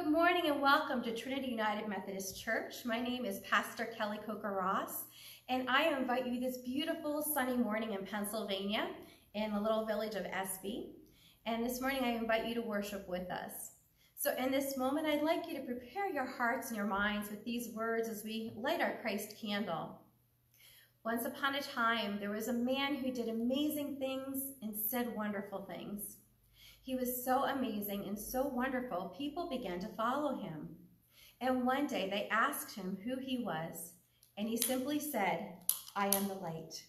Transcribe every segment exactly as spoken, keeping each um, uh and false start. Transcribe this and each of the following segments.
Good morning and welcome to Trinity United Methodist Church. My name is Pastor Kelly Kocher-Ross, and I invite you this beautiful sunny morning in Pennsylvania in the little village of Espy. And this morning I invite you to worship with us. So in this moment, I'd like you to prepare your hearts and your minds with these words as we light our Christ candle. Once upon a time, there was a man who did amazing things and said wonderful things. He was so amazing and so wonderful, people began to follow him. And one day they asked him who he was, and he simply said, "I am the light."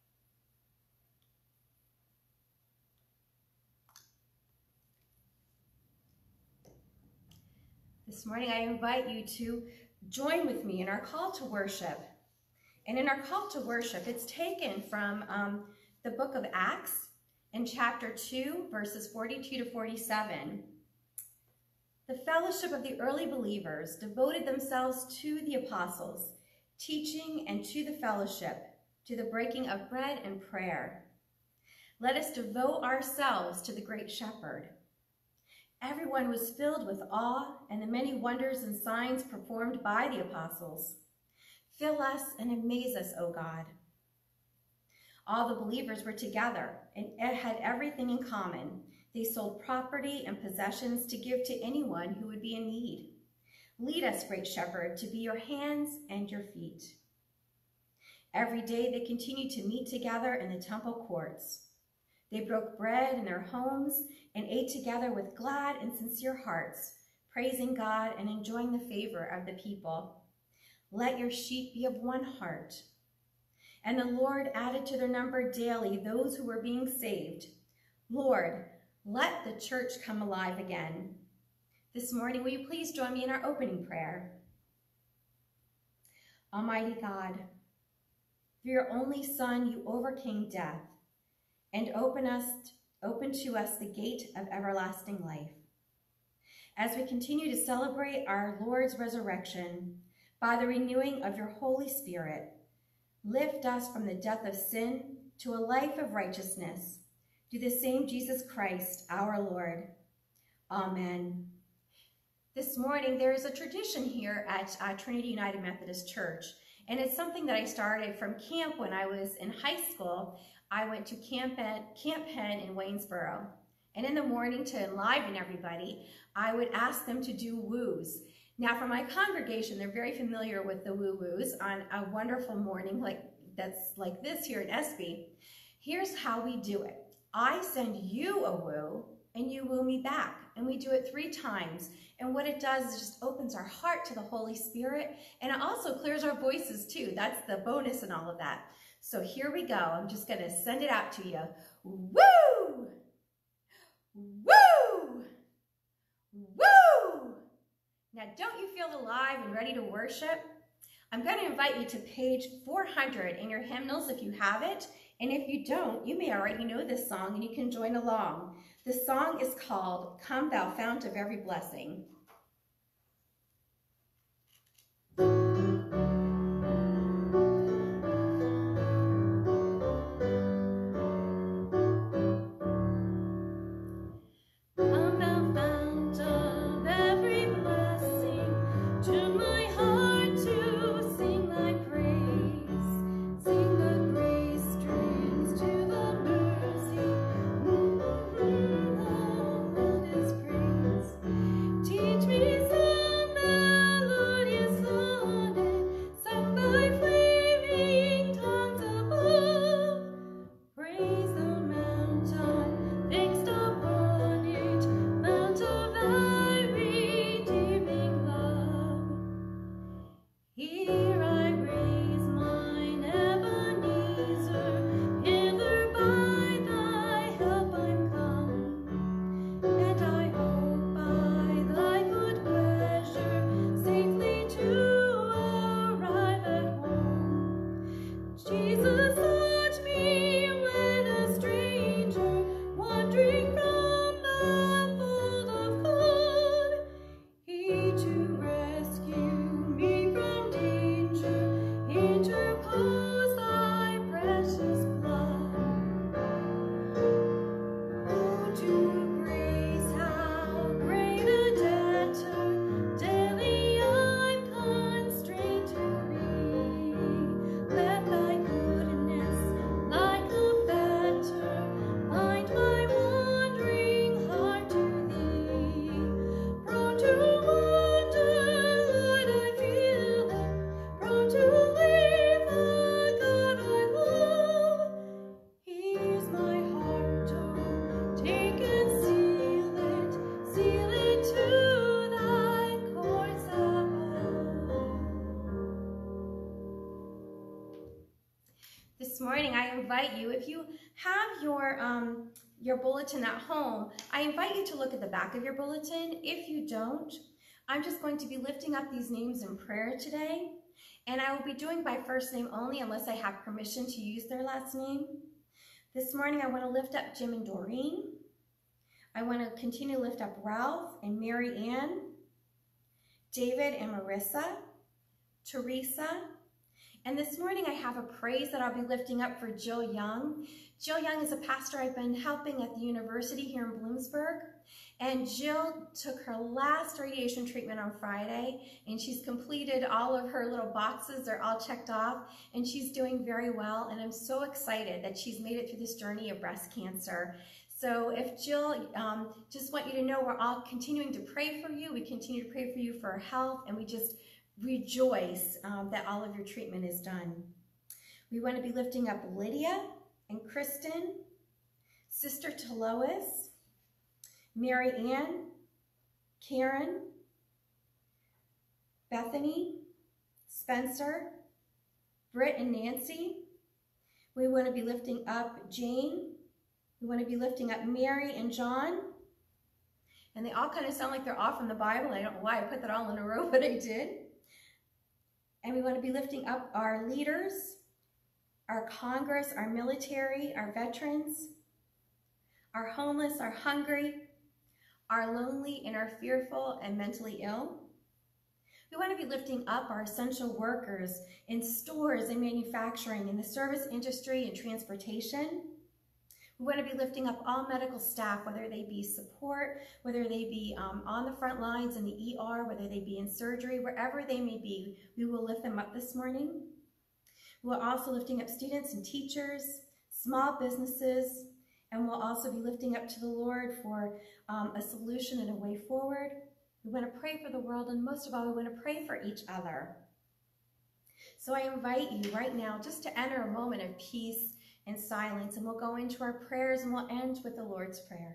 This morning I invite you to join with me in our call to worship. And in our call to worship, it's taken from um, the book of Acts, in chapter two, verses forty-two to forty-seven. The fellowship of the early believers devoted themselves to the apostles, teaching and to the fellowship, to the breaking of bread and prayer. Let us devote ourselves to the great shepherd. Everyone was filled with awe and the many wonders and signs performed by the apostles. Fill us and amaze us, O God. All the believers were together and had everything in common. They sold property and possessions to give to anyone who would be in need. Lead us, great shepherd, to be your hands and your feet. Every day they continued to meet together in the temple courts. They broke bread in their homes and ate together with glad and sincere hearts, praising God and enjoying the favor of the people. Let your sheep be of one heart. And the Lord added to their number daily those who were being saved. Lord, let the church come alive again. This morning, will you please join me in our opening prayer? Almighty God, through your only Son, you overcame death and open us, open to us the gate of everlasting life. As we continue to celebrate our Lord's resurrection by the renewing of your Holy Spirit, lift us from the death of sin to a life of righteousness, through the same Jesus Christ, our Lord. Amen. This morning, there is a tradition here at uh, Trinity United Methodist Church, and it's something that I started from camp when I was in high school. I went to Camp Penn, Camp Penn in Waynesboro, and in the morning, to enliven everybody, I would ask them to do woos. Now, for my congregation, they're very familiar with the woo-woos on a wonderful morning like that's like this here in Espy. Here's how we do it. I send you a woo, and you woo me back, and we do it three times. And what it does is just opens our heart to the Holy Spirit, and it also clears our voices too. That's the bonus in all of that. So here we go. I'm just going to send it out to you. Woo! Woo! Woo! Now, don't you feel alive and ready to worship? I'm going to invite you to page four hundred in your hymnals if you have it. And if you don't, you may already know this song and you can join along. The song is called "Come Thou Fount of Every Blessing." Teach invite you, if you have your, um, your bulletin at home, I invite you to look at the back of your bulletin. If you don't, I'm just going to be lifting up these names in prayer today, and I will be doing by first name only unless I have permission to use their last name. This morning, I want to lift up Jim and Doreen. I want to continue to lift up Ralph and Mary Ann, David and Marissa, Teresa. And this morning I have a praise that I'll be lifting up for Jill Young. Jill Young is a pastor I've been helping at the university here in Bloomsburg. And Jill took her last radiation treatment on Friday, and she's completed all of her little boxes. They're all checked off, and she's doing very well. And I'm so excited that she's made it through this journey of breast cancer. So if Jill, um, just want you to know we're all continuing to pray for you. We continue to pray for you for health, and we just rejoice um, that all of your treatment is done. We want to be lifting up Lydia and Kristen, Sister Talois, Mary Ann, Karen, Bethany, Spencer, Britt and Nancy. We want to be lifting up Jane. We want to be lifting up Mary and John. And they all kind of sound like they're all from the Bible. I don't know why I put that all in a row, but I did. And we want to be lifting up our leaders, our Congress, our military, our veterans, our homeless, our hungry, our lonely, and our fearful and mentally ill. We want to be lifting up our essential workers in stores and manufacturing, in the service industry and transportation. We want to be lifting up all medical staff, whether they be support, whether they be um, on the front lines in the E R, whether they be in surgery, wherever they may be, we will lift them up this morning. We're also lifting up students and teachers, small businesses, and we'll also be lifting up to the Lord for um, a solution and a way forward. We want to pray for the world, and most of all, we want to pray for each other. So I invite you right now just to enter a moment of peace and silence, and we'll go into our prayers, and we'll end with the Lord's Prayer.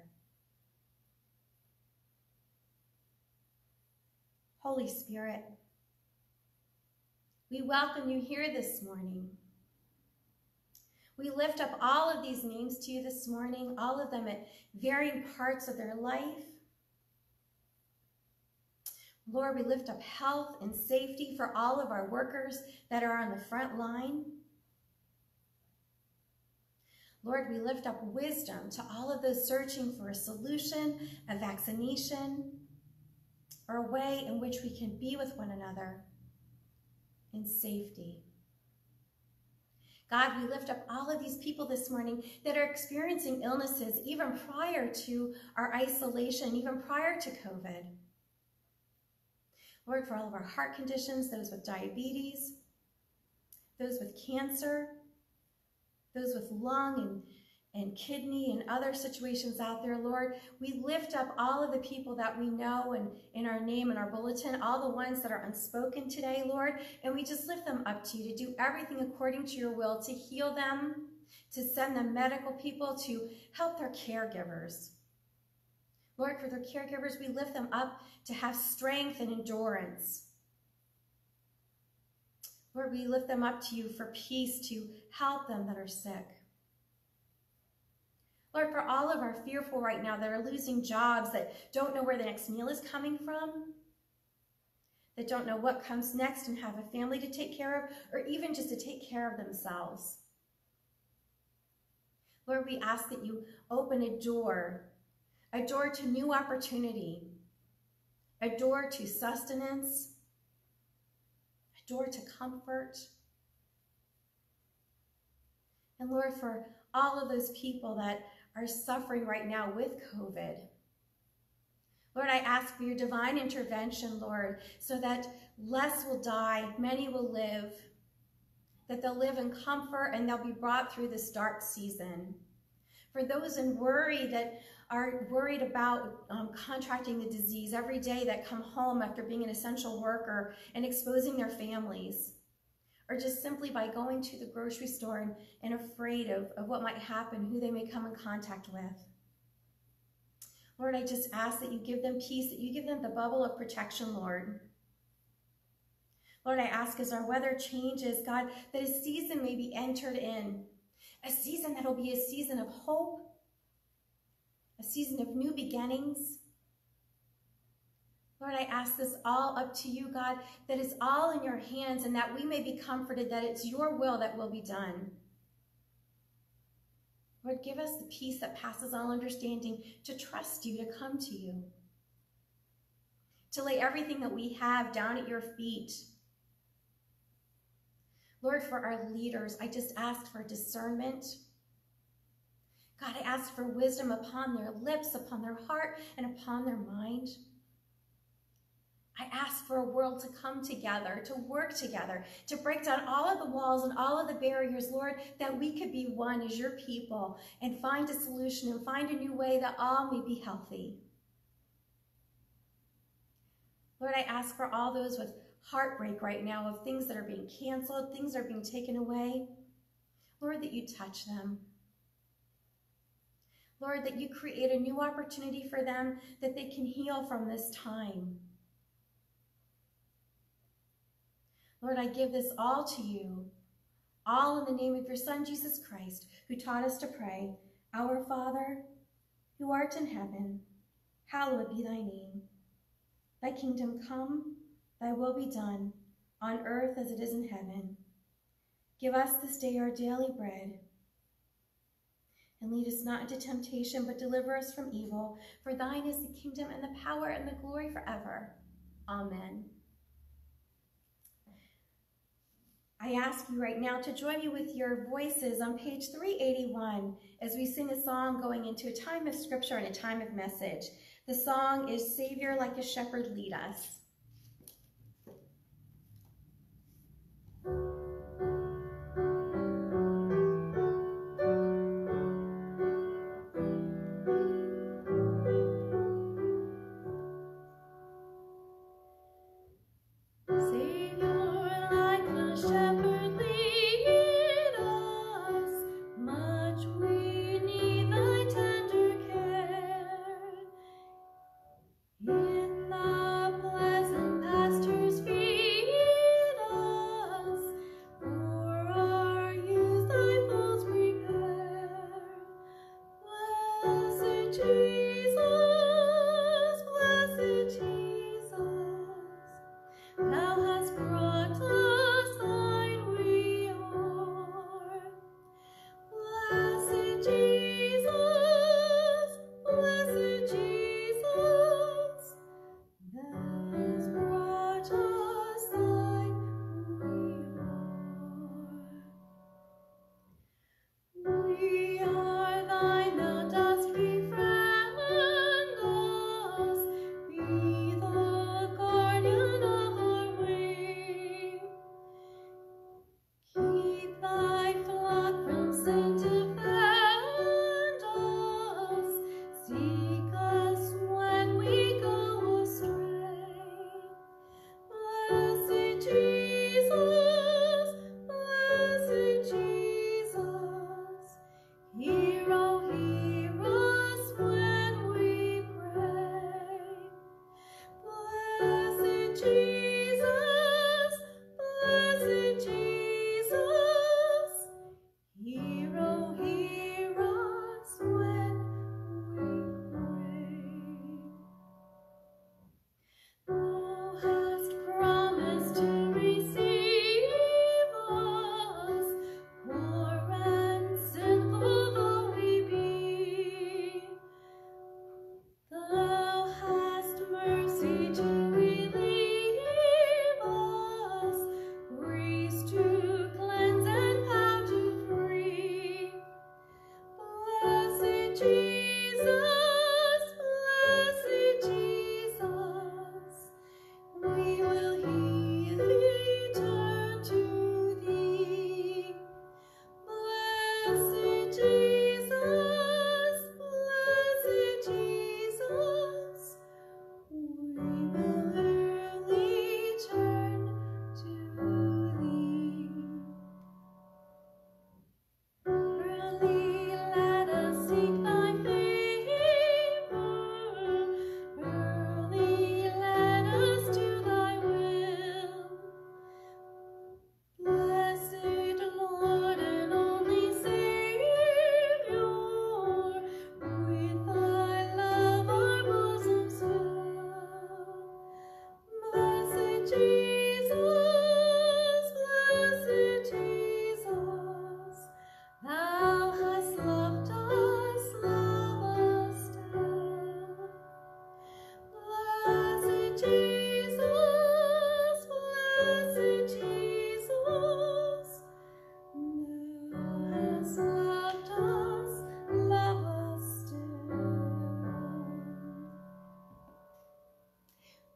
Holy Spirit, we welcome you here this morning. We lift up all of these names to you this morning, all of them at varying parts of their life. Lord, we lift up health and safety for all of our workers that are on the front line. Lord, we lift up wisdom to all of those searching for a solution, a vaccination, or a way in which we can be with one another in safety. God, we lift up all of these people this morning that are experiencing illnesses even prior to our isolation, even prior to COVID. Lord, for all of our heart conditions, those with diabetes, those with cancer, those with lung and, and kidney and other situations out there, Lord, we lift up all of the people that we know and in our name and our bulletin, all the ones that are unspoken today, Lord, and we just lift them up to you to do everything according to your will, to heal them, to send them medical people, to help their caregivers. Lord, for their caregivers, we lift them up to have strength and endurance. Lord, we lift them up to you for peace, to help them that are sick. Lord, for all of our fearful right now that are losing jobs, that don't know where the next meal is coming from, that don't know what comes next and have a family to take care of, or even just to take care of themselves. Lord, we ask that you open a door, a door to new opportunity, a door to sustenance, a door to comfort. And Lord, for all of those people that are suffering right now with COVID, Lord, I ask for your divine intervention, Lord, so that less will die, many will live, that they'll live in comfort and they'll be brought through this dark season. For those in worry that are worried about um, contracting the disease every day, that come home after being an essential worker and exposing their families, or just simply by going to the grocery store and, and afraid of, of what might happen, who they may come in contact with. Lord, I just ask that you give them peace, that you give them the bubble of protection, Lord. Lord, I ask as our weather changes, God, that a season may be entered in, a season that will be a season of hope, a season of new beginnings. Lord, I ask this all up to you, God, that it's all in your hands and that we may be comforted that it's your will that will be done. Lord, give us the peace that passes all understanding to trust you, to come to you, to lay everything that we have down at your feet. Lord, for our leaders, I just ask for discernment. God, I ask for wisdom upon their lips, upon their heart, and upon their mind. I ask for a world to come together, to work together, to break down all of the walls and all of the barriers, Lord, that we could be one as your people and find a solution and find a new way that all may be healthy. Lord, I ask for all those with heartbreak right now of things that are being canceled, things that are being taken away. Lord, that you touch them. Lord, that you create a new opportunity for them that they can heal from this time. Lord, I give this all to you, all in the name of your Son, Jesus Christ, who taught us to pray, Our Father, who art in heaven, hallowed be thy name. Thy kingdom come, thy will be done, on earth as it is in heaven. Give us this day our daily bread, and lead us not into temptation, but deliver us from evil. For thine is the kingdom and the power and the glory forever. Amen. I ask you right now to join me with your voices on page three eighty-one as we sing a song going into a time of scripture and a time of message. The song is Savior Like a Shepherd Lead Us. Seek us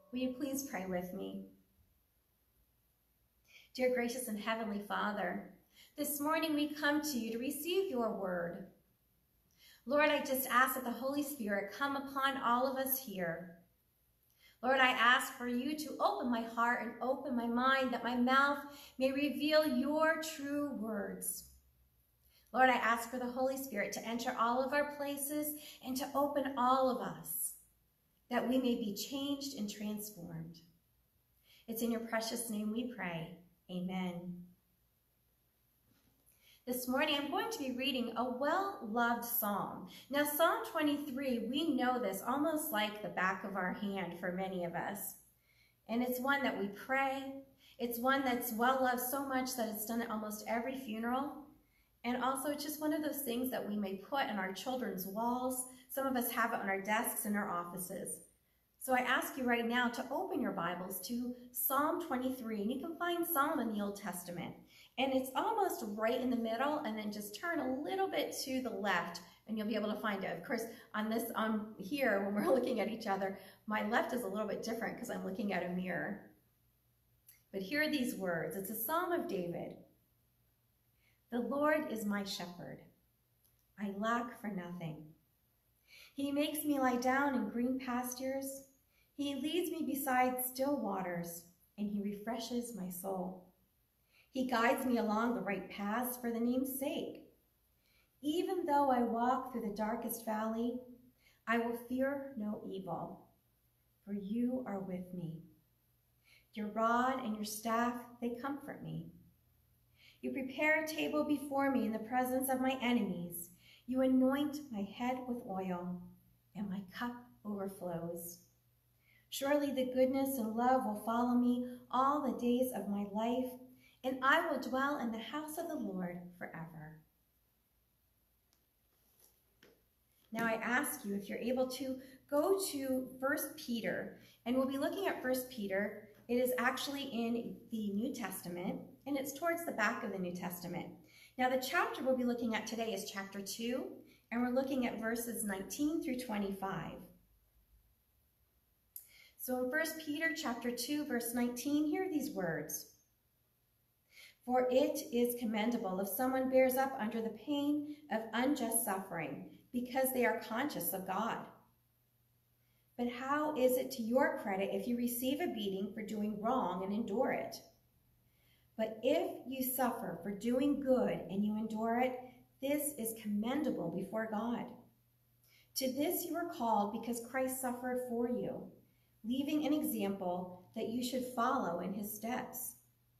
Will you please pray with me? Dear gracious and heavenly Father, this morning we come to you to receive your word. Lord, I just ask that the Holy Spirit come upon all of us here. Lord, I ask for you to open my heart and open my mind, that my mouth may reveal your true words. Lord, I ask for the Holy Spirit to enter all of our places and to open all of us, that we may be changed and transformed. It's in your precious name we pray. Amen. This morning, I'm going to be reading a well-loved psalm. Now, Psalm twenty-three, we know this almost like the back of our hand for many of us. And it's one that we pray. It's one that's well-loved so much that it's done at almost every funeral. And also, it's just one of those things that we may put on our children's walls. Some of us have it on our desks in our offices. So I ask you right now to open your Bibles to Psalm twenty-three, and you can find Psalm in the Old Testament. And it's almost right in the middle, and then just turn a little bit to the left, and you'll be able to find it. Of course, on this, on here, when we're looking at each other, my left is a little bit different because I'm looking at a mirror. But here are these words. It's a Psalm of David. The Lord is my shepherd. I lack for nothing. He makes me lie down in green pastures. He leads me beside still waters, and he refreshes my soul. He guides me along the right paths for the name's sake. Even though I walk through the darkest valley, I will fear no evil, for you are with me. Your rod and your staff, they comfort me. You prepare a table before me in the presence of my enemies. You anoint my head with oil, and my cup overflows. Surely the goodness and love will follow me all the days of my life, and I will dwell in the house of the Lord forever. Now I ask you, if you're able to, go to First Peter, and we'll be looking at First Peter. It is actually in the New Testament, and it's towards the back of the New Testament. Now the chapter we'll be looking at today is chapter two, and we're looking at verses nineteen through twenty-five. So in First Peter chapter two, verse nineteen, hear these words. For it is commendable if someone bears up under the pain of unjust suffering, because they are conscious of God. But how is it to your credit if you receive a beating for doing wrong and endure it? But if you suffer for doing good and you endure it, this is commendable before God. To this you were called because Christ suffered for you, leaving an example that you should follow in his steps.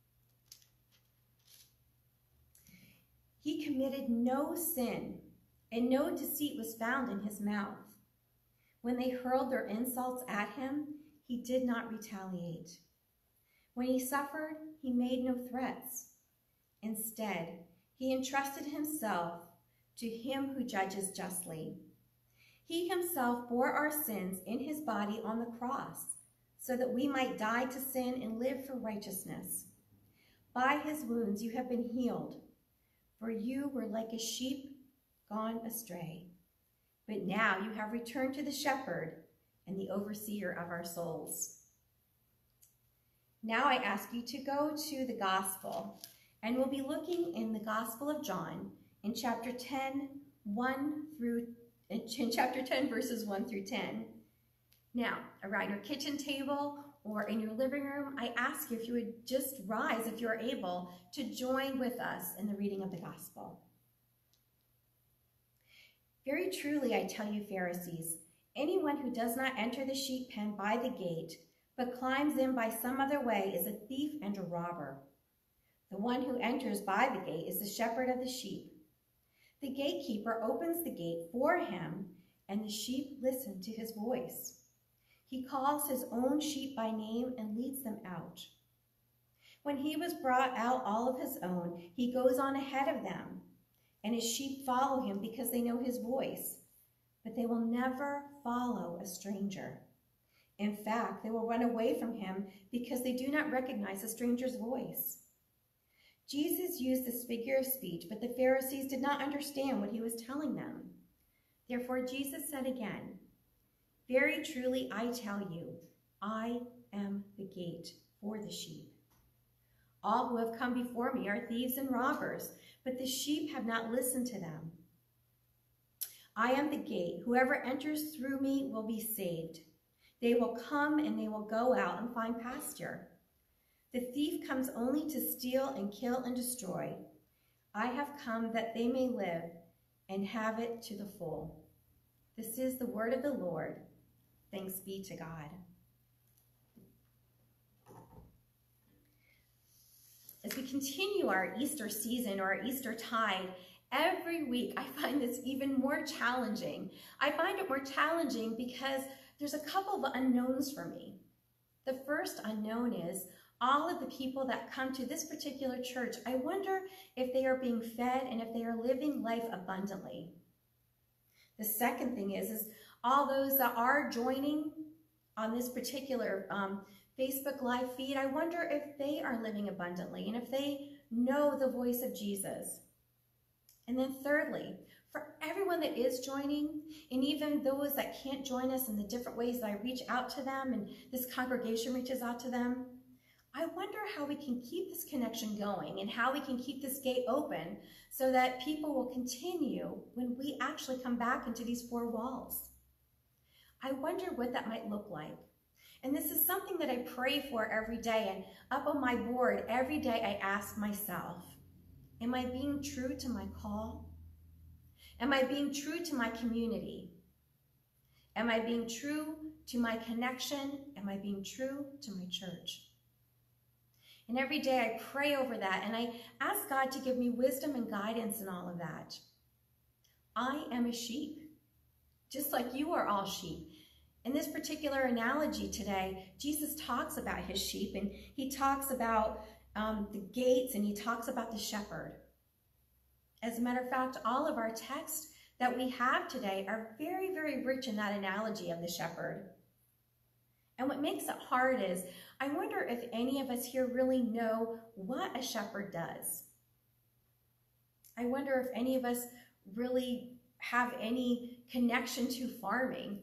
He committed no sin, and no deceit was found in his mouth. When they hurled their insults at him, he did not retaliate. When he suffered, he made no threats. Instead, he entrusted himself to him who judges justly. He himself bore our sins in his body on the cross, so that we might die to sin and live for righteousness. By his wounds you have been healed, for you were like a sheep gone astray. But now you have returned to the shepherd and the overseer of our souls. Now I ask you to go to the gospel, and we'll be looking in the Gospel of John in chapter ten, one through, in chapter ten, verses one through ten. Now, around your kitchen table or in your living room, I ask you if you would just rise, if you're able, to join with us in the reading of the gospel. Very truly, I tell you, Pharisees, anyone who does not enter the sheep pen by the gate, but climbs in by some other way, is a thief and a robber. The one who enters by the gate is the shepherd of the sheep. The gatekeeper opens the gate for him, and the sheep listen to his voice. He calls his own sheep by name and leads them out. When he was brought out all of his own, he goes on ahead of them, and his sheep follow him because they know his voice. But they will never follow a stranger. In fact, they will run away from him because they do not recognize a stranger's voice. Jesus used this figure of speech, but the Pharisees did not understand what he was telling them. Therefore, Jesus said again, "Very truly I tell you, I am the gate for the sheep. All who have come before me are thieves and robbers, but the sheep have not listened to them. I am the gate. Whoever enters through me will be saved. They will come and they will go out and find pasture. The thief comes only to steal and kill and destroy. I have come that they may live and have it to the full. This is the word of the Lord. Thanks be to God. As we continue our Easter season or our Easter tide, every week I find this even more challenging. I find it more challenging because there's a couple of unknowns for me. The first unknown is all of the people that come to this particular church. I wonder if they are being fed and if they are living life abundantly. The second thing is, is all those that are joining on this particular um, Facebook live feed, I wonder if they are living abundantly and if they know the voice of Jesus. And then thirdly, for everyone that is joining, and even those that can't join us in the different ways that I reach out to them and this congregation reaches out to them, I wonder how we can keep this connection going and how we can keep this gate open so that people will continue when we actually come back into these four walls. I wonder what that might look like. And this is something that I pray for every day. And up on my board, every day I ask myself, am I being true to my call? Am I being true to my community? Am I being true to my connection? Am I being true to my church? And every day I pray over that and I ask God to give me wisdom and guidance in all of that. I am a sheep, just like you are all sheep. In this particular analogy today, Jesus talks about his sheep and he talks about um, the gates and he talks about the shepherd. As a matter of fact, all of our texts that we have today are very, very rich in that analogy of the shepherd. And what makes it hard is, I wonder if any of us here really know what a shepherd does. I wonder if any of us really have any connection to farming.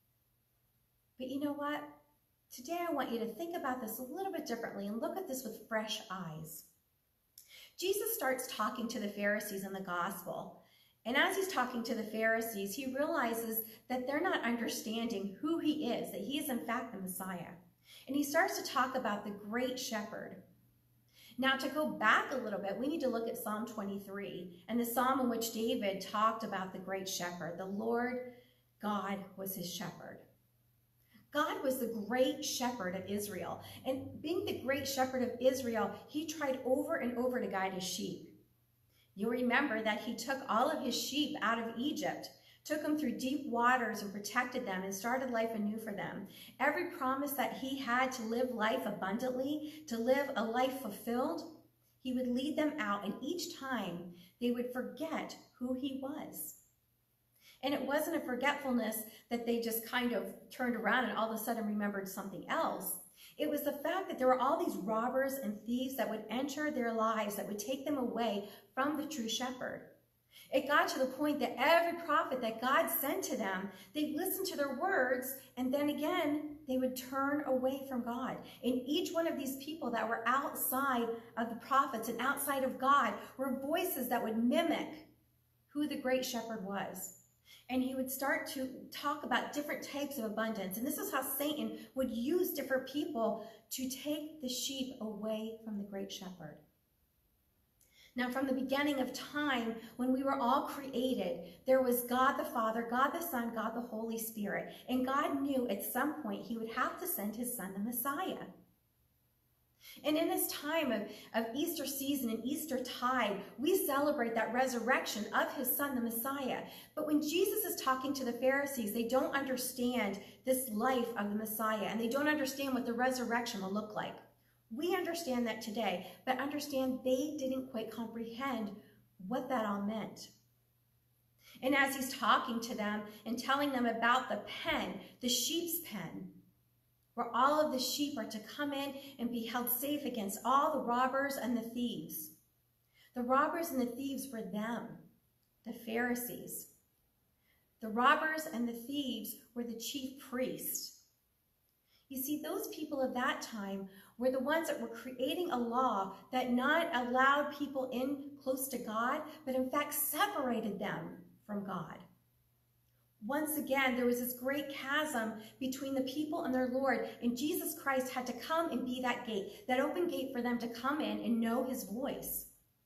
But you know what? Today I want you to think about this a little bit differently and look at this with fresh eyes. Jesus starts talking to the Pharisees in the gospel. And as he's talking to the Pharisees, he realizes that they're not understanding who he is, that he is in fact the Messiah. And he starts to talk about the great shepherd. Now, to go back a little bit, we need to look at Psalm twenty-three and the psalm in which David talked about the great shepherd. The Lord God was his shepherd. God was the great shepherd of Israel. And being the great shepherd of Israel, he tried over and over to guide his sheep. You'll remember that he took all of his sheep out of Egypt, took them through deep waters and protected them and started life anew for them. Every promise that he had to live life abundantly, to live a life fulfilled, he would lead them out, and each time they would forget who he was. And it wasn't a forgetfulness that they just kind of turned around and all of a sudden remembered something else. It was the fact that there were all these robbers and thieves that would enter their lives, that would take them away from the true shepherd. It got to the point that every prophet that God sent to them, they'd listen to their words, and then again, they would turn away from God. And each one of these people that were outside of the prophets and outside of God were voices that would mimic who the great shepherd was. And he would start to talk about different types of abundance. And this is how Satan would use different people to take the sheep away from the great shepherd. Now, from the beginning of time, when we were all created, there was God the Father, God the Son, God the Holy Spirit. And God knew at some point he would have to send his son, the Messiah. And in this time of, of Easter season and Easter tide, we celebrate that resurrection of his son, the Messiah. But when Jesus is talking to the Pharisees, they don't understand this life of the Messiah, and they don't understand what the resurrection will look like. We understand that today, but understand they didn't quite comprehend what that all meant. And as he's talking to them and telling them about the pen, the sheep's pen, where all of the sheep are to come in and be held safe against all the robbers and the thieves. The robbers and the thieves were them, the Pharisees. The robbers and the thieves were the chief priests. You see, those people of that time were the ones that were creating a law that not allowed people in close to God, but in fact separated them from God. Once again, there was this great chasm between the people and their Lord, and Jesus Christ had to come and be that gate, that open gate for them to come in and know his voice.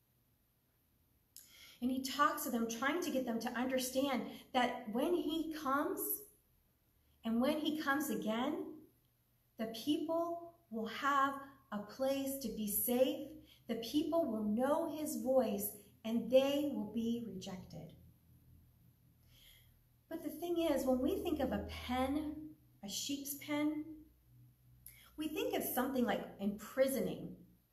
And he talks to them, trying to get them to understand that when he comes, and when he comes again, the people will have a place to be safe. The people will know his voice, and they will be rejected. But the thing is, when we think of a pen, a sheep's pen, we think of something like imprisoning.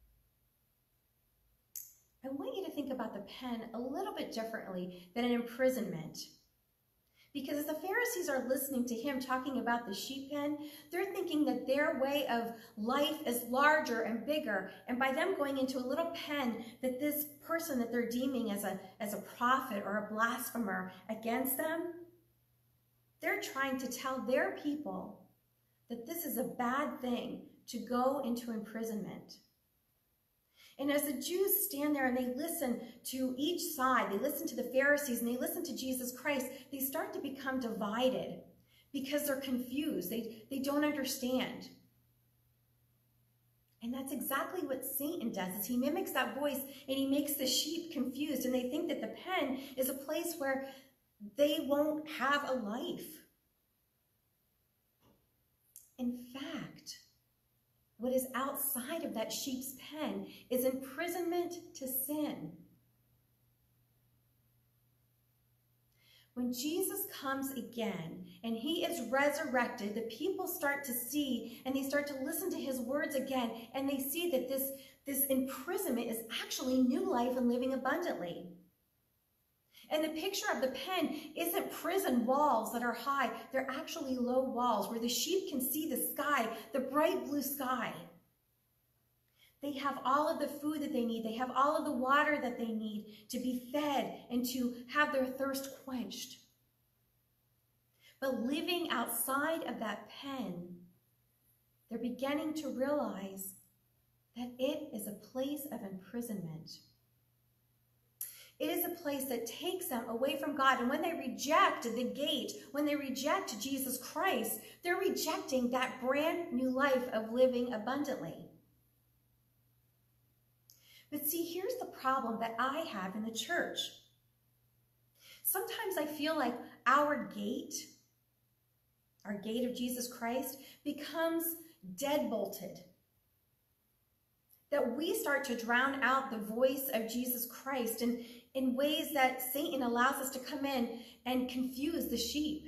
I want you to think about the pen a little bit differently than an imprisonment. Because as the Pharisees are listening to him talking about the sheep pen, they're thinking that their way of life is larger and bigger. And by them going into a little pen, that this person that they're deeming as a, as a prophet or a blasphemer against them, they're trying to tell their people that this is a bad thing to go into imprisonment. And as the Jews stand there and they listen to each side, they listen to the Pharisees and they listen to Jesus Christ, they start to become divided because they're confused. They, they don't understand. And that's exactly what Satan does, is he mimics that voice and he makes the sheep confused, and they think that the pen is a place where they won't have a life. In fact, what is outside of that sheep's pen is imprisonment to sin. When Jesus comes again and he is resurrected, the people start to see and they start to listen to his words again, and they see that this, this imprisonment is actually new life and living abundantly. And the picture of the pen isn't prison walls that are high. They're actually low walls where the sheep can see the sky, the bright blue sky. They have all of the food that they need. They have all of the water that they need to be fed and to have their thirst quenched. But living outside of that pen, they're beginning to realize that it is a place of imprisonment. It is a place that takes them away from God. And when they reject the gate, when they reject Jesus Christ, they're rejecting that brand new life of living abundantly. But see, here's the problem that I have in the church. Sometimes I feel like our gate, our gate of Jesus Christ, becomes deadbolted. That we start to drown out the voice of Jesus Christ in, in ways that Satan allows us to come in and confuse the sheep.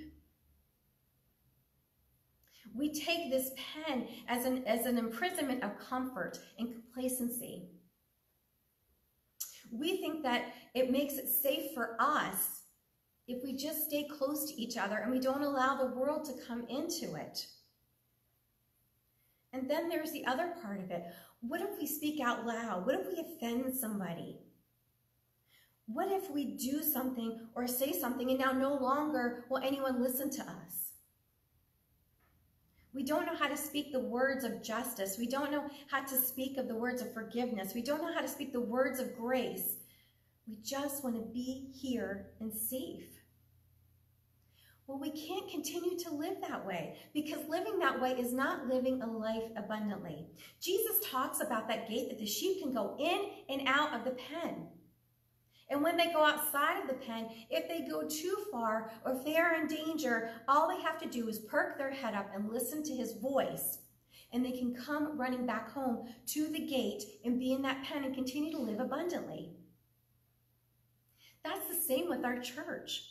We take this pen as an, as an imprisonment of comfort and complacency. We think that it makes it safe for us if we just stay close to each other and we don't allow the world to come into it. And then there's the other part of it. What if we speak out loud? What if we offend somebody? What if we do something or say something and now no longer will anyone listen to us? We don't know how to speak the words of justice. We don't know how to speak of the words of forgiveness. We don't know how to speak the words of grace. We just want to be here and safe. Well, we can't continue to live that way, because living that way is not living a life abundantly. Jesus talks about that gate that the sheep can go in and out of the pen. And when they go outside of the pen, if they go too far or if they are in danger, all they have to do is perk their head up and listen to his voice. And they can come running back home to the gate and be in that pen and continue to live abundantly. That's the same with our church.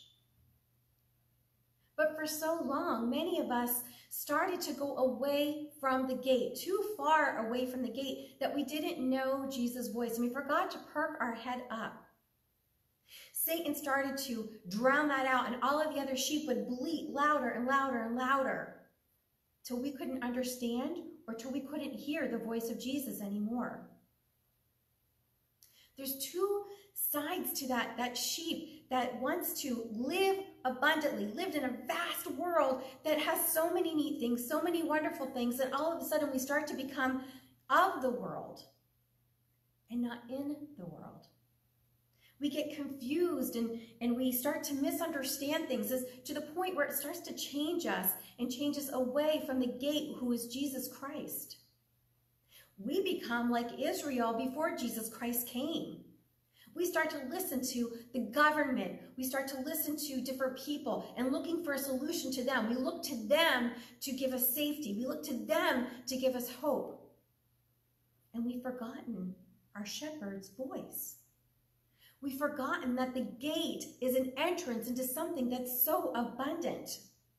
But for so long, many of us started to go away from the gate, too far away from the gate, that we didn't know Jesus' voice, and we forgot to perk our head up. Satan started to drown that out, and all of the other sheep would bleat louder and louder and louder till we couldn't understand or till we couldn't hear the voice of Jesus anymore. There's two sides to that, that sheep that wants to live abundantly, lived in a vast world that has so many neat things, so many wonderful things, that all of a sudden we start to become of the world and not in the world. We get confused and, and we start to misunderstand things as, to the point where it starts to change us and change us away from the gate, who is Jesus Christ. We become like Israel before Jesus Christ came. We start to listen to the government. We start to listen to different people and looking for a solution to them. We look to them to give us safety. We look to them to give us hope. And we've forgotten our shepherd's voice. We've forgotten that the gate is an entrance into something that's so abundant.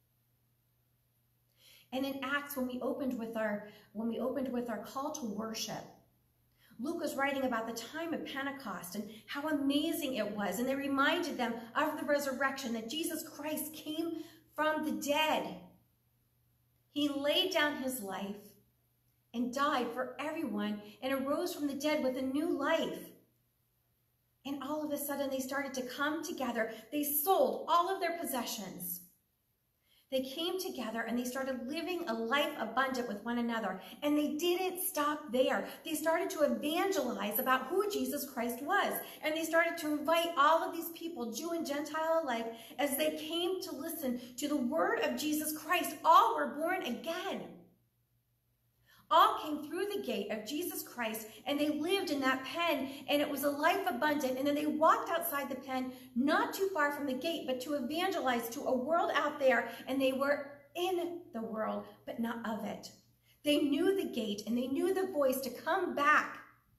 And in Acts, when we opened with our, when we opened with our call to worship, Luke was writing about the time of Pentecost and how amazing it was. And they reminded them of the resurrection, that Jesus Christ came from the dead. He laid down his life and died for everyone and arose from the dead with a new life. And all of a sudden they started to come together. They sold all of their possessions. They came together and they started living a life abundant with one another. And they didn't stop there. They started to evangelize about who Jesus Christ was. And they started to invite all of these people, Jew and Gentile alike, as they came to listen to the word of Jesus Christ. All were born again. All came through the gate of Jesus Christ, and they lived in that pen, and it was a life abundant. And then they walked outside the pen, not too far from the gate, but to evangelize to a world out there, and they were in the world, but not of it. They knew the gate, and they knew the voice to come back.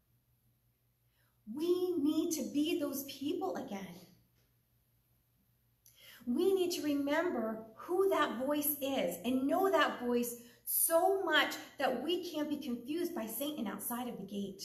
We need to be those people again. We need to remember who that voice is and know that voice so much that we can't be confused by Satan outside of the gate.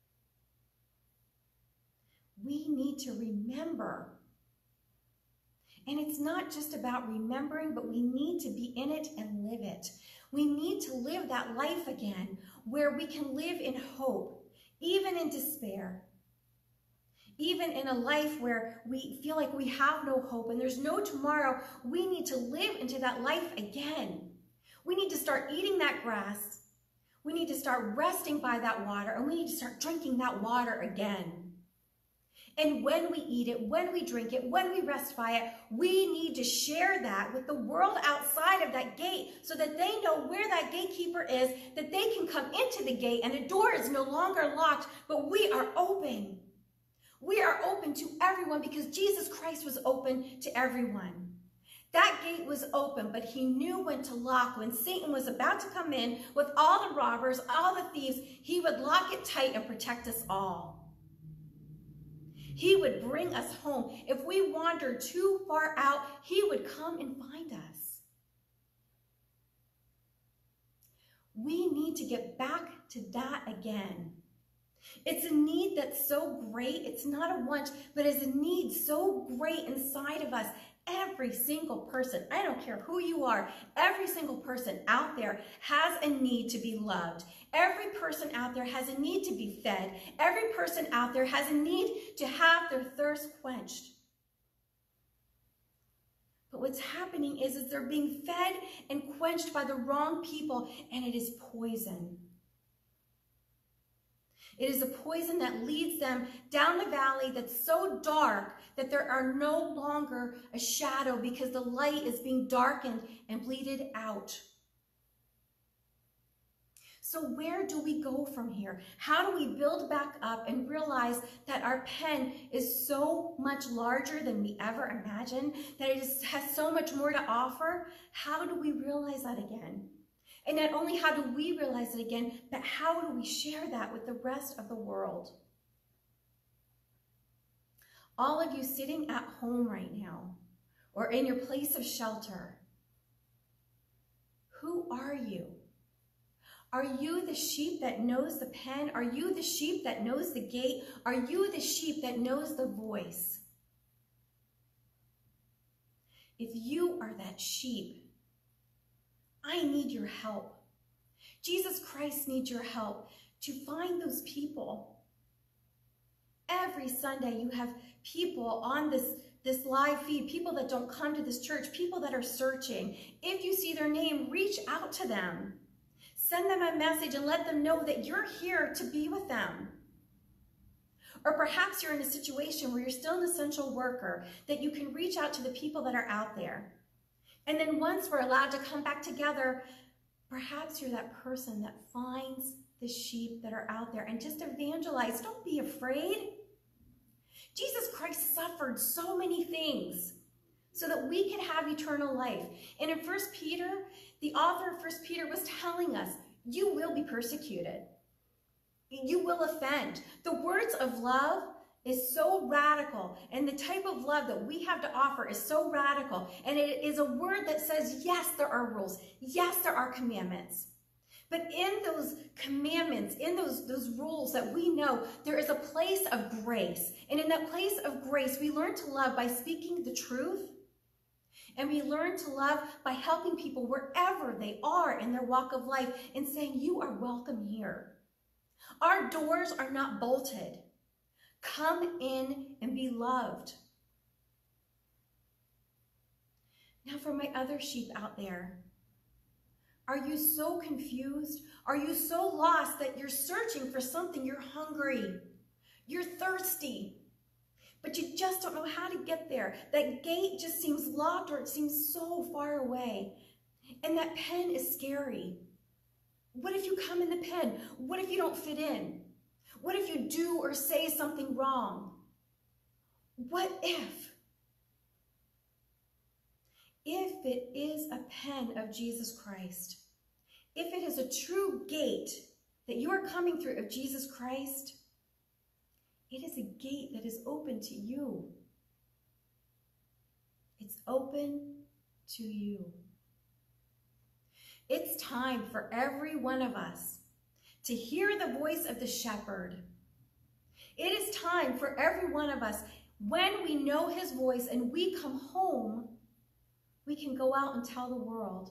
We need to remember. And it's not just about remembering, but we need to be in it and live it. We need to live that life again where we can live in hope, even in despair. Even in a life where we feel like we have no hope and there's no tomorrow, we need to live into that life again. We need to start eating that grass. We need to start resting by that water, and we need to start drinking that water again. And when we eat it, when we drink it, when we rest by it, we need to share that with the world outside of that gate so that they know where that gatekeeper is, that they can come into the gate and the door is no longer locked, but we are open. We are open to everyone because Jesus Christ was open to everyone. That gate was open, but he knew when to lock. When Satan was about to come in with all the robbers, all the thieves, he would lock it tight and protect us all. He would bring us home. If we wandered too far out, he would come and find us. We need to get back to that again. It's a need that's so great. It's not a want, but it's a need so great inside of us. Every single person, I don't care who you are, every single person out there has a need to be loved. Every person out there has a need to be fed. Every person out there has a need to have their thirst quenched. But what's happening is, is they're being fed and quenched by the wrong people, and it is poison. It is a poison that leads them down the valley that's so dark that there are no longer a shadow because the light is being darkened and bleeded out. So where do we go from here? How do we build back up and realize that our pen is so much larger than we ever imagined, that it is, has so much more to offer? How do we realize that again? And not only how do we realize it again, but how do we share that with the rest of the world? All of you sitting at home right now, or in your place of shelter, who are you? Are you the sheep that knows the pen? Are you the sheep that knows the gate? Are you the sheep that knows the voice? If you are that sheep, I need your help. Jesus Christ needs your help to find those people. Every Sunday you have people on this, this live feed, people that don't come to this church, people that are searching. If you see their name, reach out to them. Send them a message and let them know that you're here to be with them. Or perhaps you're in a situation where you're still an essential worker, that you can reach out to the people that are out there. And then once we're allowed to come back together, perhaps you're that person that finds the sheep that are out there and just evangelize. Don't be afraid. Jesus Christ suffered so many things so that we could have eternal life. And in First Peter, the author of First Peter was telling us, you will be persecuted. You will offend. The words of love is so radical, and the type of love that we have to offer is so radical. And it is a word that says, yes, there are rules. Yes, there are commandments. But in those commandments, in those, those rules that we know, there is a place of grace. And in that place of grace, we learn to love by speaking the truth. And we learn to love by helping people wherever they are in their walk of life and saying, you are welcome here. Our doors are not bolted. Come in and be loved. Now for my other sheep out there, are you so confused? Are you so lost that you're searching for something? You're hungry. You're thirsty. But you just don't know how to get there. That gate just seems locked, or it seems so far away. And that pen is scary. What if you come in the pen? What if you don't fit in? What if you do or say something wrong? What if? If it is a pen of Jesus Christ, if it is a true gate that you are coming through of Jesus Christ, it is a gate that is open to you. It's open to you. It's time for every one of us to hear the voice of the shepherd. It is time for every one of us, when we know his voice and we come home, we can go out and tell the world.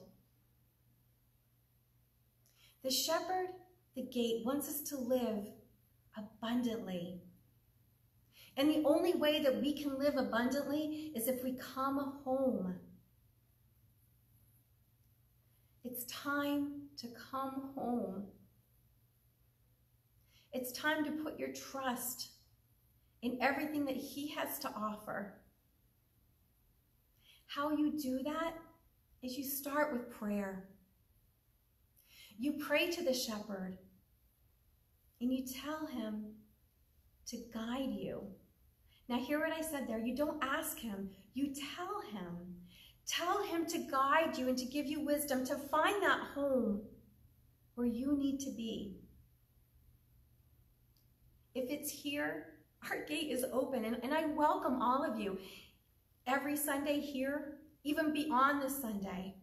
The shepherd, the gate, wants us to live abundantly. And the only way that we can live abundantly is if we come home. It's time to come home. It's time to put your trust in everything that he has to offer. How you do that is you start with prayer. You pray to the shepherd and you tell him to guide you. Now hear what I said there. You don't ask him, you tell him. Tell him to guide you and to give you wisdom to find that home where you need to be. If it's here, our gate is open, and, and I welcome all of you. Every Sunday here, even beyond this Sunday,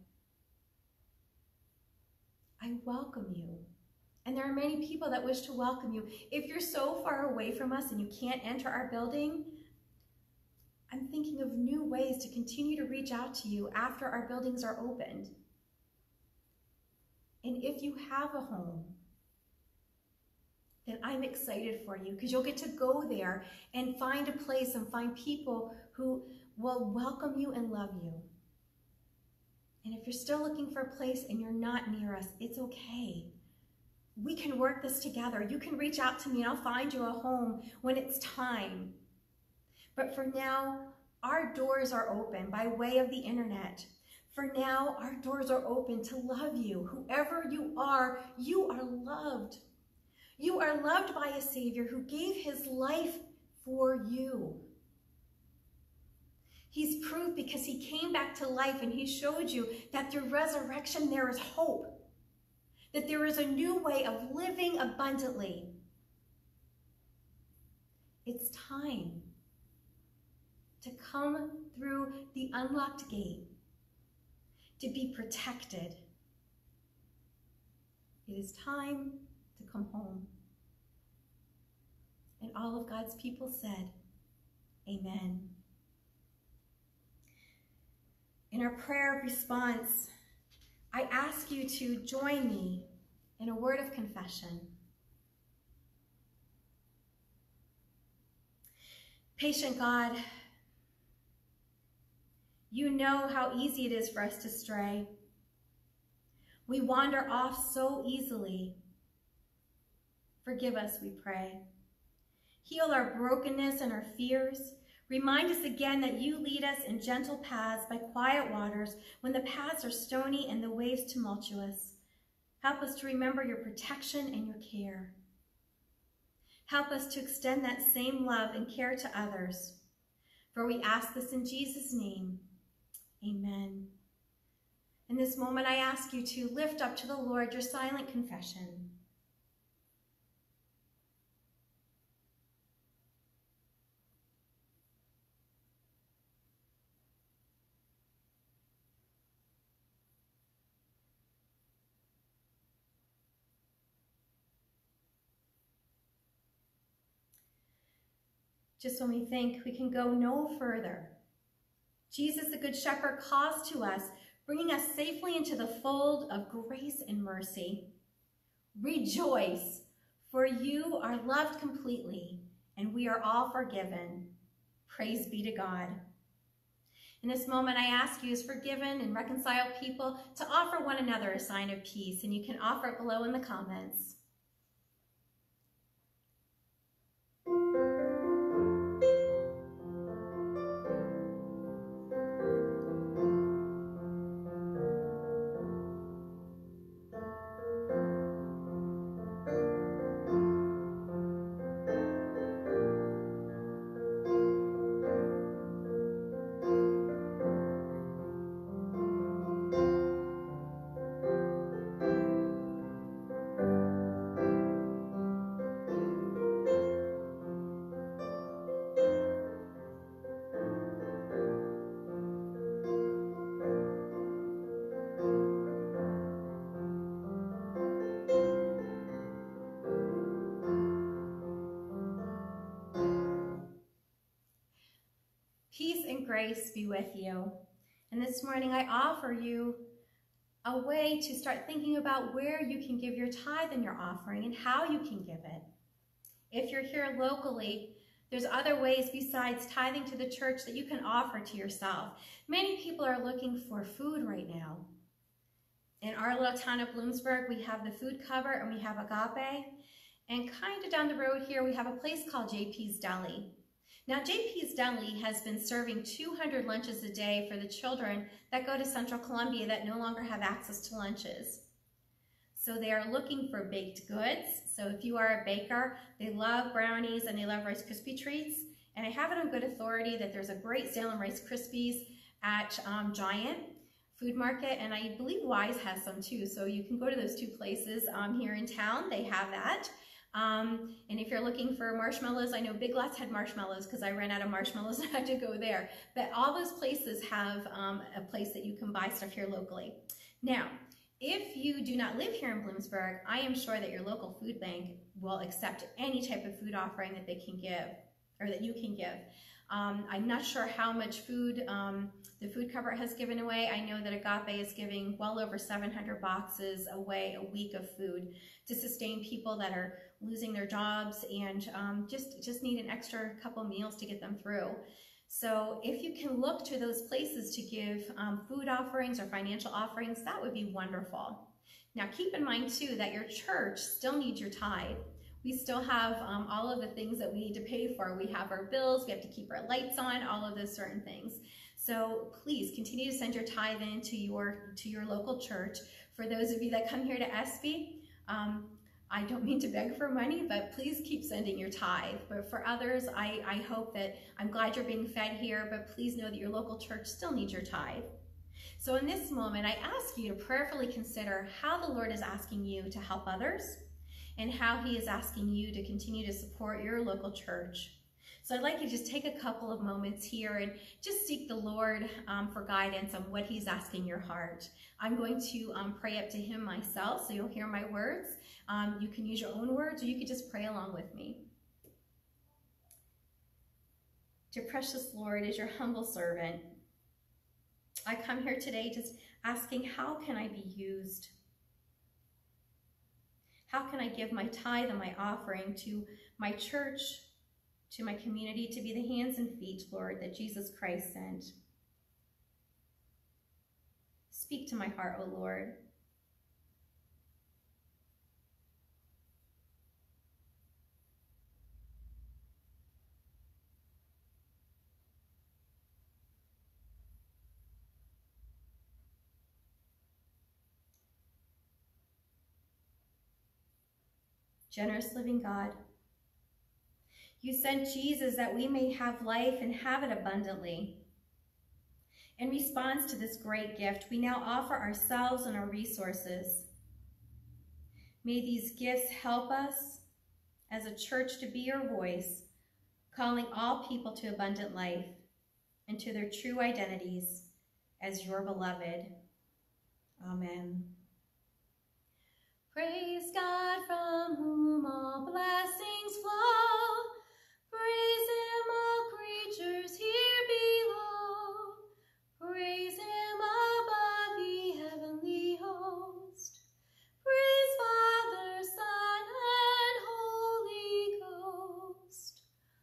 I welcome you. And there are many people that wish to welcome you. If you're so far away from us and you can't enter our building, I'm thinking of new ways to continue to reach out to you after our buildings are opened. And if you have a home, then I'm excited for you, because you'll get to go there and find a place and find people who will welcome you and love you. And if you're still looking for a place and you're not near us, it's okay. We can work this together. You can reach out to me and I'll find you a home when it's time. But for now, our doors are open by way of the internet. For now, our doors are open to love you. Whoever you are, you are loved. You are loved by a Savior who gave his life for you. He's proof because he came back to life and he showed you that through resurrection there is hope. That there is a new way of living abundantly. It's time to come through the unlocked gate, to be protected. It is time to come home. And all of God's people said, amen. In our prayer of response, I ask you to join me in a word of confession. Patient God, you know how easy it is for us to stray. We wander off so easily. Forgive us, we pray. Heal our brokenness and our fears. Remind us again that you lead us in gentle paths by quiet waters when the paths are stony and the waves tumultuous. Help us to remember your protection and your care. Help us to extend that same love and care to others. For we ask this in Jesus' name. Amen. In this moment, I ask you to lift up to the Lord your silent confession. Just when we think we can go no further, Jesus, the Good Shepherd, calls to us, bringing us safely into the fold of grace and mercy. Rejoice, for you are loved completely, and we are all forgiven. Praise be to God. In this moment, I ask you as forgiven and reconciled people to offer one another a sign of peace, and you can offer it below in the comments. Peace and grace be with you. And this morning I offer you a way to start thinking about where you can give your tithe and your offering and how you can give it. If you're here locally, there's other ways besides tithing to the church that you can offer to yourself. Many people are looking for food right now. In our little town of Bloomsburg, we have the food cover and we have Agape. And kind of down the road here, we have a place called J P's Deli. Now, J P's Deli has been serving two hundred lunches a day for the children that go to Central Columbia that no longer have access to lunches. So they are looking for baked goods. So if you are a baker, they love brownies and they love Rice Krispie treats. And I have it on good authority that there's a great sale on Rice Krispies at um, Giant Food Market, and I believe Wise has some too. So you can go to those two places um, here in town. They have that. Um, and if you're looking for marshmallows, I know Big Lots had marshmallows because I ran out of marshmallows and I had to go there. But all those places have um, a place that you can buy stuff here locally. Now, if you do not live here in Bloomsburg, I am sure that your local food bank will accept any type of food offering that they can give, or that you can give. Um, I'm not sure how much food um, the food cover has given away. I know that Agape is giving well over seven hundred boxes away a week of food to sustain people that are losing their jobs and um, just, just need an extra couple meals to get them through. So if you can look to those places to give um, food offerings or financial offerings, that would be wonderful. Now keep in mind too that your church still needs your tithe. We still have um, all of the things that we need to pay for. We have our bills, we have to keep our lights on, all of those certain things. So please continue to send your tithe in to your, to your local church. For those of you that come here to Espy, um, I don't mean to beg for money, but please keep sending your tithe. But for others, I, I hope that, I'm glad you're being fed here, but please know that your local church still needs your tithe. So in this moment, I ask you to prayerfully consider how the Lord is asking you to help others and how he is asking you to continue to support your local church. So I'd like you to just take a couple of moments here and just seek the Lord um, for guidance on what he's asking your heart. I'm going to um, pray up to him myself, so you'll hear my words. Um, you can use your own words, or you could just pray along with me. Dear precious Lord, as your humble servant, I come here today just asking, how can I be used? How can I give my tithe and my offering to my church, to my community to be the hands and feet, Lord, that Jesus Christ sent. Speak to my heart, O Lord. Generous living God, you sent Jesus that we may have life and have it abundantly. In response to this great gift, we now offer ourselves and our resources. May these gifts help us as a church to be your voice, calling all people to abundant life and to their true identities as your beloved. Amen. Praise God from whom all blessings flow. Praise him, all creatures here below. Praise him above, ye heavenly host. Praise Father, Son, and Holy Ghost.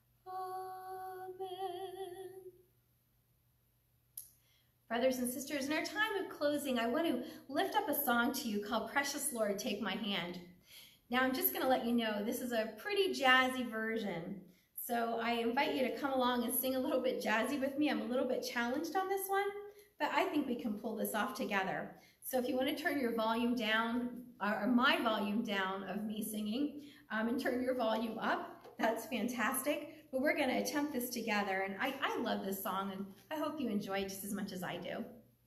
Amen. Brothers and sisters, in our time of closing, I want to lift up a song to you called Precious Lord, Take My Hand. Now, I'm just going to let you know, this is a pretty jazzy version. So I invite you to come along and sing a little bit jazzy with me. I'm a little bit challenged on this one, but I think we can pull this off together. So if you want to turn your volume down, or my volume down of me singing, um, and turn your volume up, that's fantastic. But we're going to attempt this together, and I, I love this song, and I hope you enjoy it just as much as I do.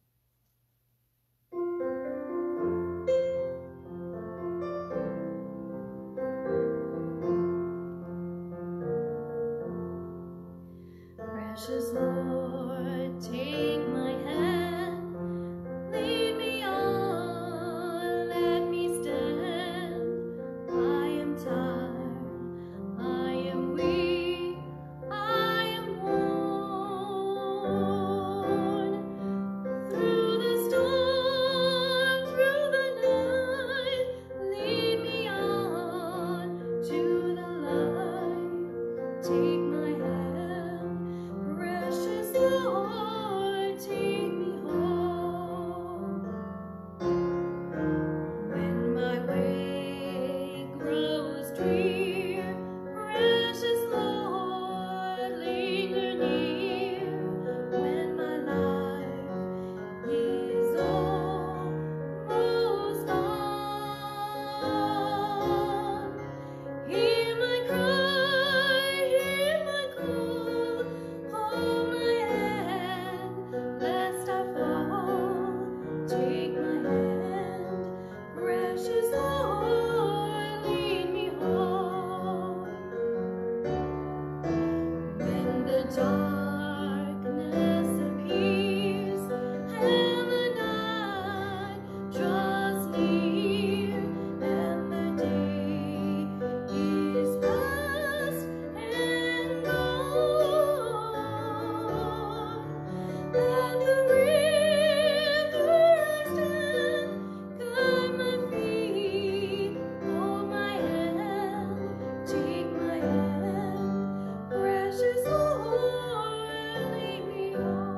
Precious Lord, take my hand, lead me on, let me stand. I am tired, I am weak, I am worn. Through the storm, through the night, lead me on to the light. Take my hand, precious Lord, take me home. When my way grows drear, precious Lord, linger near. When my life is almost gone, hear my cry, hear my call, hold my hand, lest I fall. Take my hand, precious Lord, lead me home. When the darkness appears and the night draws near, and the day is past and gone, at the river I stand, guide my feet, hold my hand, take my hand, precious Lord, lead me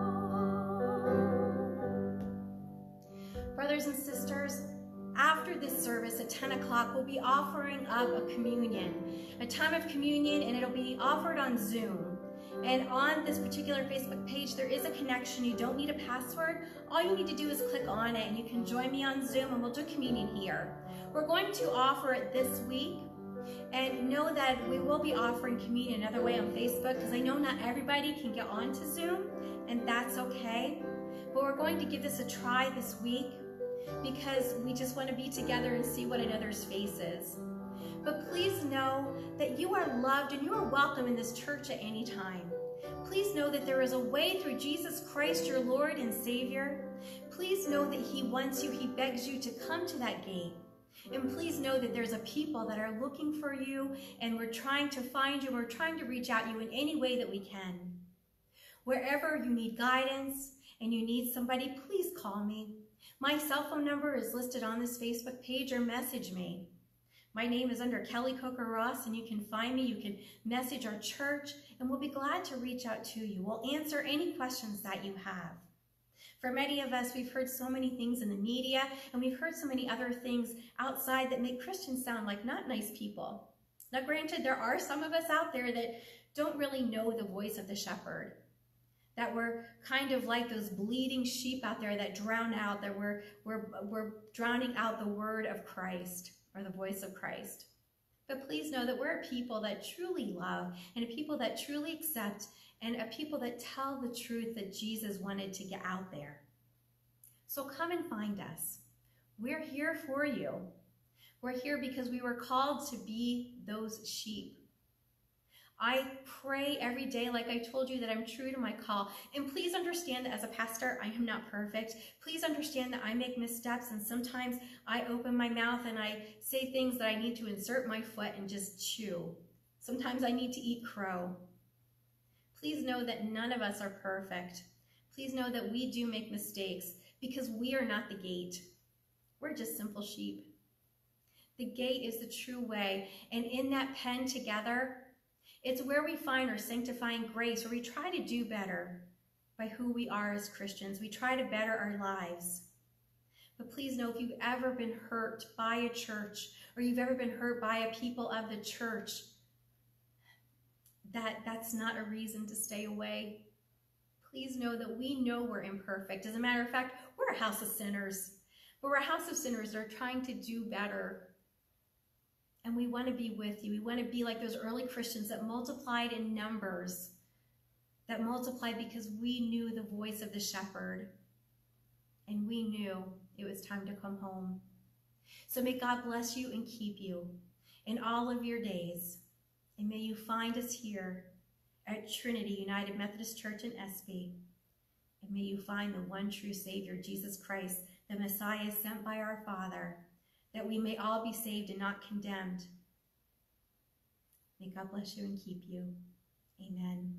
home. Brothers and sisters, after this service at ten o'clock, we'll be offering up a communion, a time of communion, and it'll be offered on Zoom. And on this particular Facebook page, there is a connection. You don't need a password. All you need to do is click on it, and you can join me on Zoom, and we'll do communion here. We're going to offer it this week, and know that we will be offering communion another way on Facebook, because I know not everybody can get onto Zoom, and that's okay. But we're going to give this a try this week, because we just want to be together and see what another's face is. But please know that you are loved and you are welcome in this church at any time. Please know that there is a way through Jesus Christ, your Lord and Savior. Please know that he wants you, he begs you to come to that gate. And please know that there's a people that are looking for you, and we're trying to find you, we're trying to reach out to you in any way that we can. Wherever you need guidance and you need somebody, please call me. My cell phone number is listed on this Facebook page, or message me. My name is under Kelly Kocher-Ross, and you can find me. You can message our church, and we'll be glad to reach out to you. We'll answer any questions that you have. For many of us, we've heard so many things in the media, and we've heard so many other things outside that make Christians sound like not nice people. Now, granted, there are some of us out there that don't really know the voice of the shepherd, that we're kind of like those bleeding sheep out there that drown out, that we're, we're, we're drowning out the word of Christ or the voice of Christ. But please know that we're a people that truly love and a people that truly accept and a people that tell the truth that Jesus wanted to get out there. So come and find us. We're here for you. We're here because we were called to be those sheep. I pray every day, like I told you, that I'm true to my call. And please understand that as a pastor, I am not perfect. Please understand that I make missteps, and sometimes I open my mouth and I say things that I need to insert my foot and just chew. Sometimes I need to eat crow. Please know that none of us are perfect. Please know that we do make mistakes because we are not the gate. We're just simple sheep. The gate is the true way, and in that pen together, it's where we find our sanctifying grace, where we try to do better by who we are as Christians. We try to better our lives. But please know, if you've ever been hurt by a church, or you've ever been hurt by a people of the church, that that's not a reason to stay away. Please know that we know we're imperfect. As a matter of fact, we're a house of sinners. But we're a house of sinners that are trying to do better. And we want to be with you. We want to be like those early Christians that multiplied in numbers, that multiplied because we knew the voice of the shepherd, and we knew it was time to come home. So may God bless you and keep you in all of your days, and may you find us here at Trinity United Methodist Church in Espy, and may you find the one true Savior, Jesus Christ, the Messiah sent by our Father, that we may all be saved and not condemned. May God bless you and keep you. Amen.